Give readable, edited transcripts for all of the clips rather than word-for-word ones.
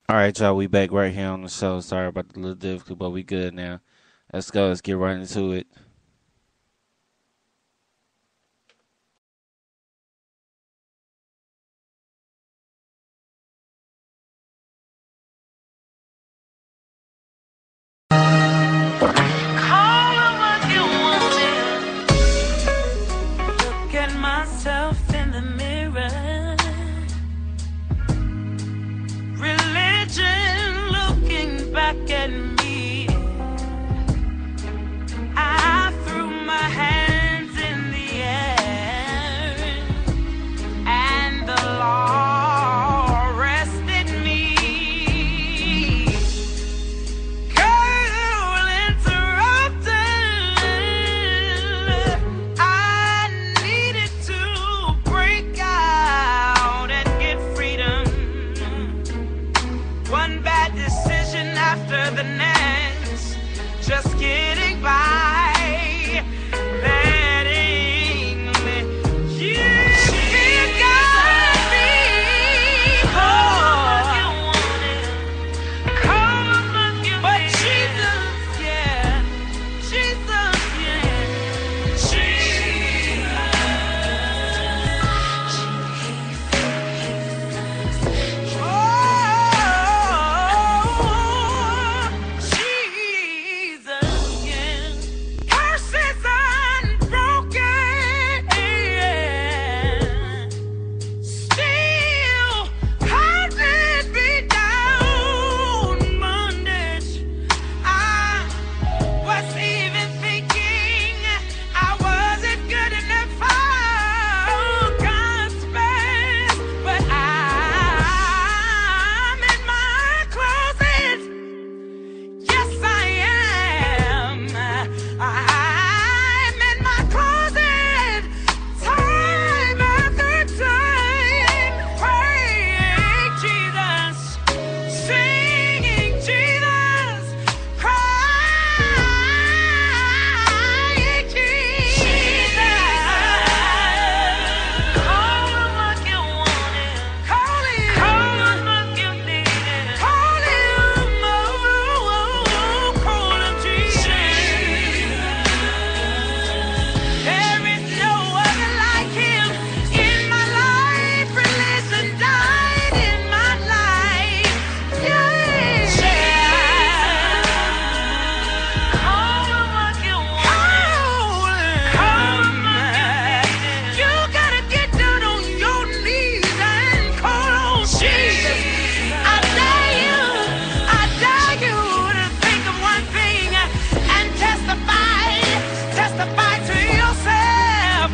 All right, y'all, we back right here on the show. Sorry about the little difficulty, but we good now. Let's go. Let's get right into it. Call it what you want it. Look at myself in the mirror. Religion looking back at me. I threw my hands in the air, and the law arrested me. Girl interrupted. I needed to break out and get freedom. One bad decision after the next, just getting by, letting me. You got me. Call it what you wanted. Call it what you but Jesus, yeah. Jesus, yeah. Jesus, yeah. Curses unbroken. Still hunted me down, bondage. I was even thinking I wasn't good enough for God's best, but I'm in my closet. Yes, I am. I'm in my closet, time after time, praying Jesus, singing Jesus, crying Jesus. Call him what you wanted. Call him what you needed. Call him, call him Jesus. There is no other like him in my life. Religion died in my life. Yeah. Call him what you want. Call him what you needed. You gotta get down on your knees and call on Jesus. I dare you to think of one thing and testify to yourself.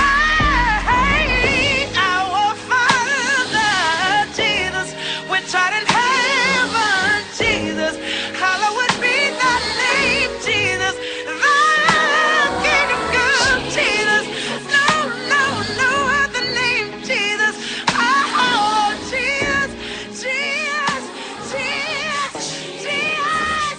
Hey, our Father, Jesus, which art in heaven, Jesus, hallowed be thy name, Jesus, thy kingdom come, Jesus, no other name, Jesus, oh, Jesus, Jesus, Jesus, Jesus,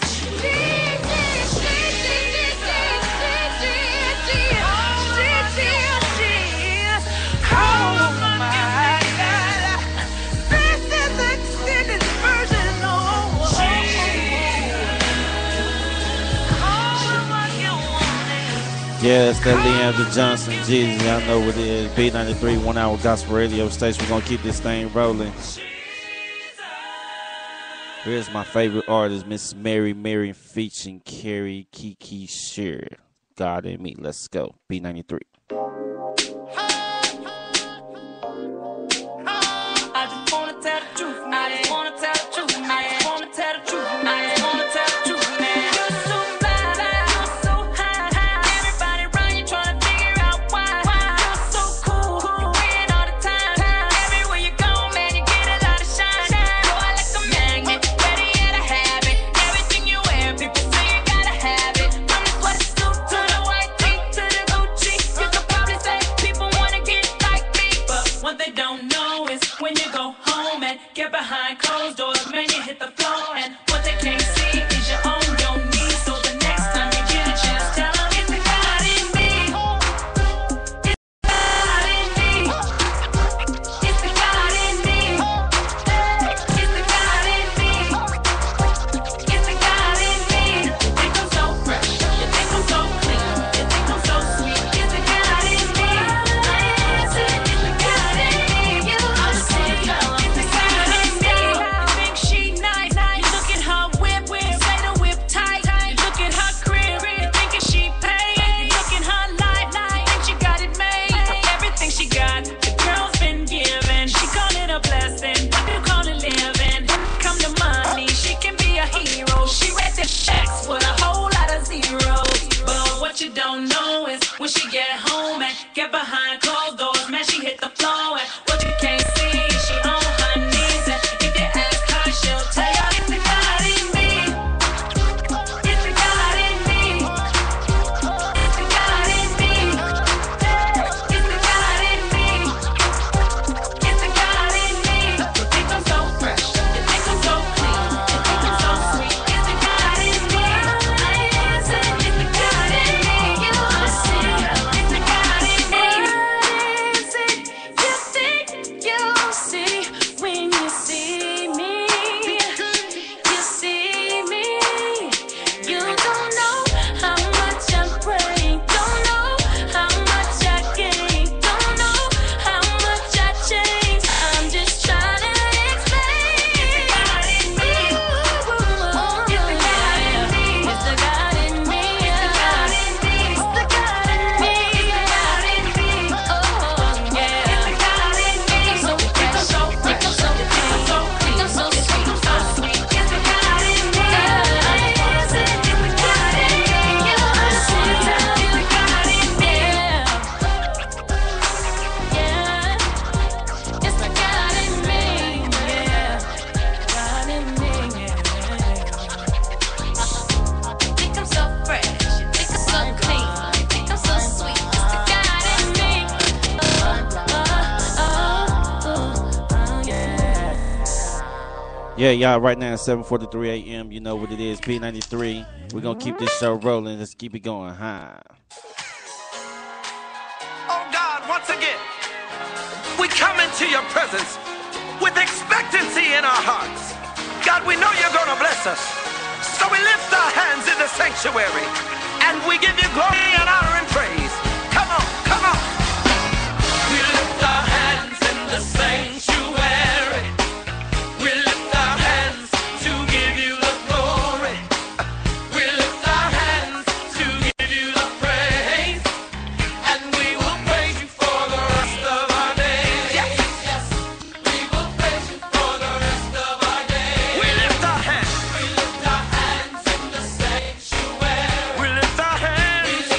oh my God, this is the extended version, oh, what you wanted. Yeah, it's that Leandra Johnson, Jesus. Y'all know what it is. B93, 1 hour gospel radio station. We're going to keep this thing rolling. Here's my favorite artist, Miss Mary Mary featuring Carrie Kiki Shear. God and me. Let's go. B93. I just wanna tell the truth, man. I just wanna tell the truth, man. I just wanna tell the truth, man. I just wanna tell the truth, man. You're so fly, you're so high. Everybody around you tryna figure out why. You're so cool, you win all the time. Everywhere you go, man, you get a lot of shine. You're like a magnet, ready to have it. Everything you wear, people say you gotta have it. From the sweatsuit to the white tee to the Gucci, you can you don't know is when she get home and get behind closed doors, man, she hit the floor. And what you can't see is she on her knees. And if you ask her, she'll tell you it's the God in me. It's the God in me. It's the God in me. It's the God in me. It's the God in me. You think I'm so fresh. You think I'm so clean. You think I'm so sweet. It's the God in me. It's the God in me. You see, it's the God in me. Is it you think you see when you see me? You see me. You don't know how much I'm praying. Don't know how much I gain. Don't know how much I change. I'm just trying to explain. It's the God in me. It's the God in me. It's the God in me. It's the God in me. It's the God in me. Oh yeah. It's the God in me. So fresh, so fresh, so clean, so sweet, so sweet. It's the God in me. It's the God in me. You see, it's the God in me. Yeah, it's the God in me. Yeah, God in me. Think I'm so fresh. Think I'm so clean. Think I'm so sweet. It's the God in me. Yeah, y'all, right now it's 7:43 a.m. You know what it is, P93. We're going to keep this show rolling. Let's keep it going high. Oh God, once again, we come into your presence with expectancy in our hearts. God, we know you're going to bless us. So we lift our hands in the sanctuary and we give you glory and honor and praise. Come on, come on. We lift our hands in the sanctuary. We lift our hands to give you the glory. We lift our hands to give you the praise. And we will praise you for the rest of our days. Yes, yes. We will praise you for the rest of our days. We lift our hands. We lift our hands in the sanctuary. We lift our hands.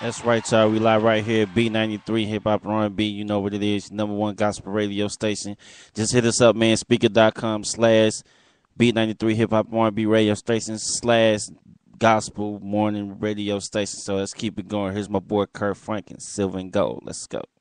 That's right, y'all. We live right here at B93 Hip Hop and R&B. You know what it is. #1 gospel radio station. Just hit us up, man. Speaker.com/B93 Hip Hop and R&B radio station / gospel morning radio station. So let's keep it going. Here's my boy Kurt Franklin, Silver and Gold. Let's go.